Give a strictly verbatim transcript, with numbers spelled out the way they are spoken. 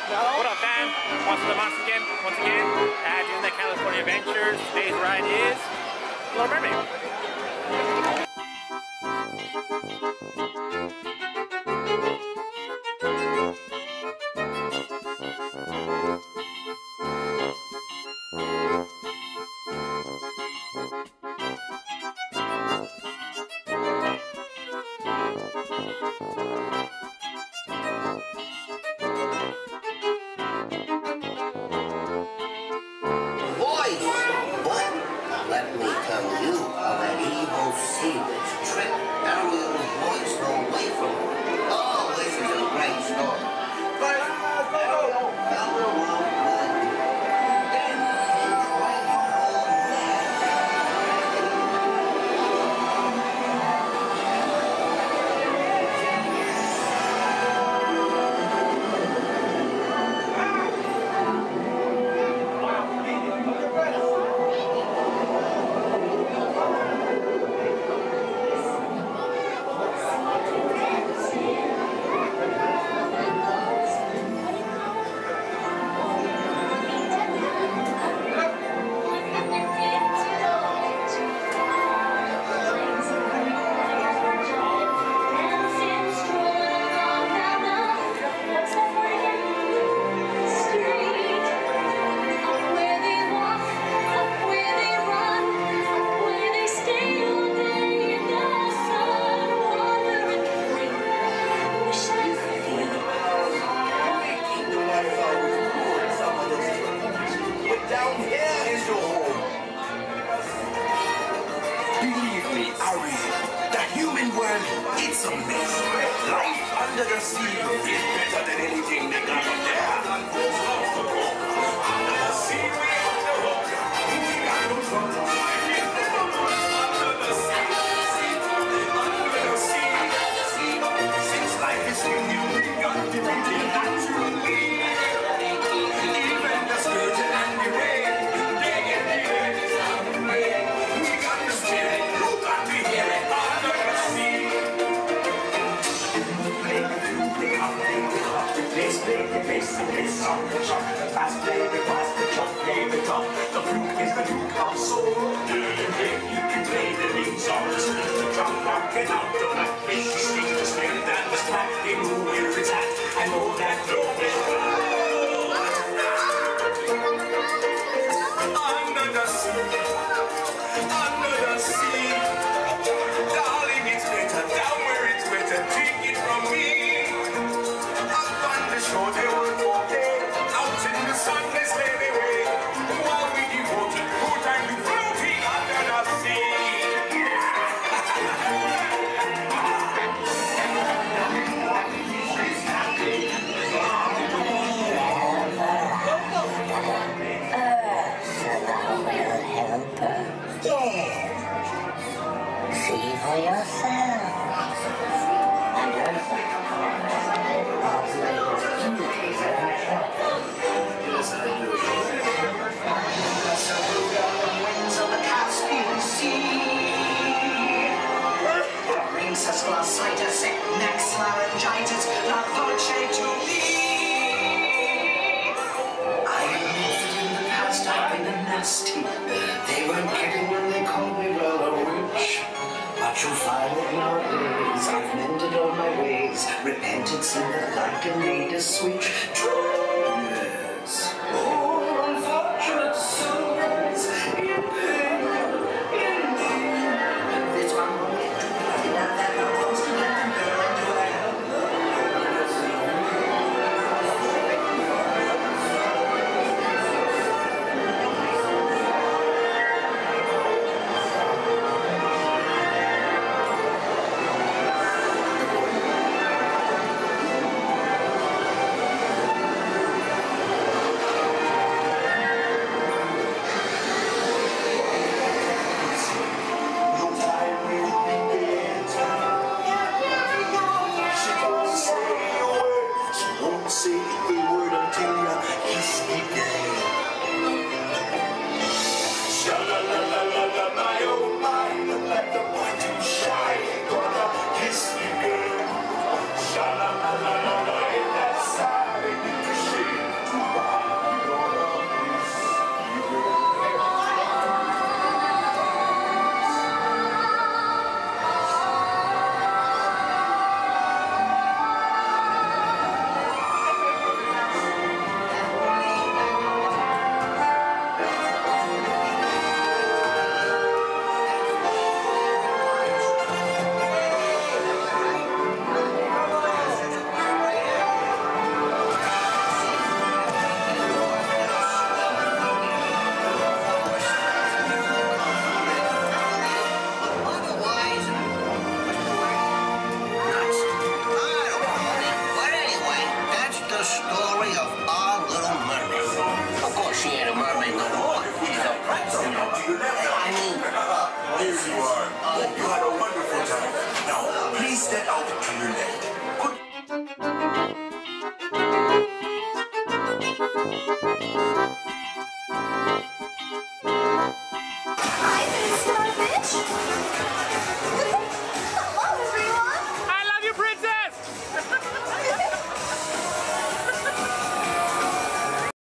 What up, fam? Monster the Monster again, once again, at Disneyland California Adventures. Today's ride is Little Mermaid. It's amazing. Life under the sea is better than anything they got up there. Under the sea, we on the rock. We got no trouble. Under the sea, under the sea. Since life is with you, we got to be naturally. Even the sturgeon and the rain, they get the earth is on the way. We got the spirit, you got to hear it under the sea. Let's play the bass and let's on the truck. The fast play the fast, the truck play the truck. The flute is the duke of soul. You can play the lead song, the street, the drum rocking out the black fish. The street, the strength and the slack. They know where it's at. I know that no will go. Under the sea, under the sea. Darling, it's better down where it's better. Take it from me. Sure they were walking out in the sun, they slid away. While we devoted full time to floating under the sea. See for yourself. And Sighter, sick, next laryngitis, la voce to me. I admitted in the past I've been a nasty. They weren't kidding when they called me, well, a witch. But you'll find that nowadays I've mended all my ways, repented sin that light and made a switch. True, yes. Oh, unfortunate souls in pain, in need. There's one more way to be now that I want to land. Say a word until you kiss me.